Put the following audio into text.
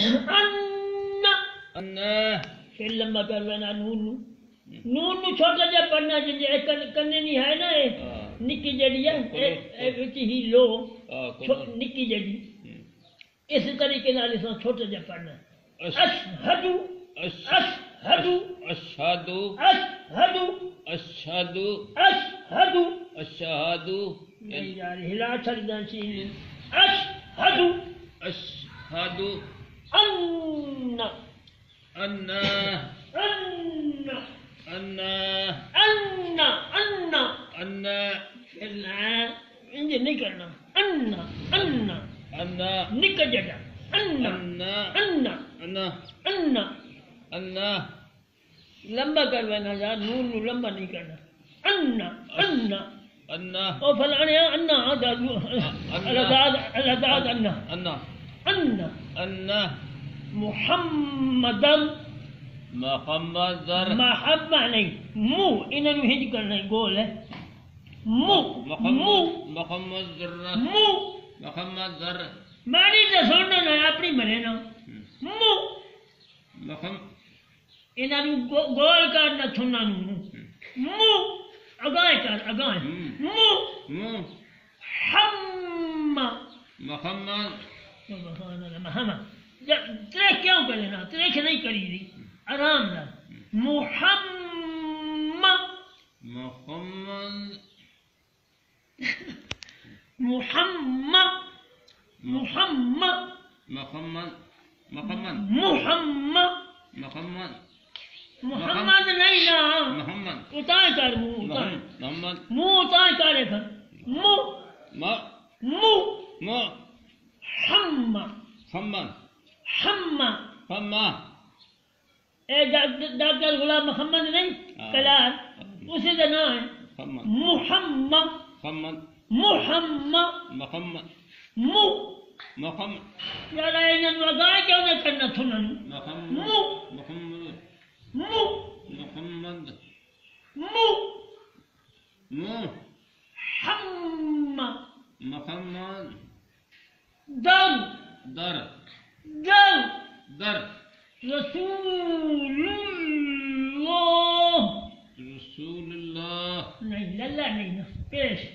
پھر لمبا کر لینا نون نون چھوٹا جا پڑھنا جی کرنے نہیں ہے نا نکی جڑی ہے ہی لو نکی جڑی اس طریقے نال اس چھوٹا جا پڑھنا اشہد اشہد اشہد اشہد اشہد اشہد اشہد نہیں یار ہلا چھڑنا چاہیے اشہد اشہد ان ان ان ان ان ان انج نہیں کرنا ان ان ان نک جگہ ان ان ان ان ان لمبا کروانا یار نون نو لمبا نہیں کرنا ان ان ان او فلانے ان الاداد ان ان ان ان محمدن محمد محمد نہیں مو انہوں نے ہج کرنا ہے گول ہے مو مو محمد ذرہ مو محمد ذرہ ماری سے سننا نا اپنی مرے نا مو انہوں نے گول کرنا چھنا مو اگائے کر اگائے مو مو حم محمد سبحان اللہ محمد تریک کیوں کرے نا تریک نہیں کری دی آرام نہ محمد محمد محمد محمد محمد محمد محمد محمد محمد نہیں نا محمد اتائے کر محمد منہ اتائے کرے کر منہ منہ حم حم حم حم اے ڈاکٹر غلام محمد نہیں کلار اسی کا نام ہے محمد محمد محمد محمد مو محمد یار انہوں نے اگائے کیوں نہ کرنا تھنن مو محمد مو محمد مو مو حم محمد در در در در رسول اللہ رسول اللہ نہیں للہ نہیں نا پیش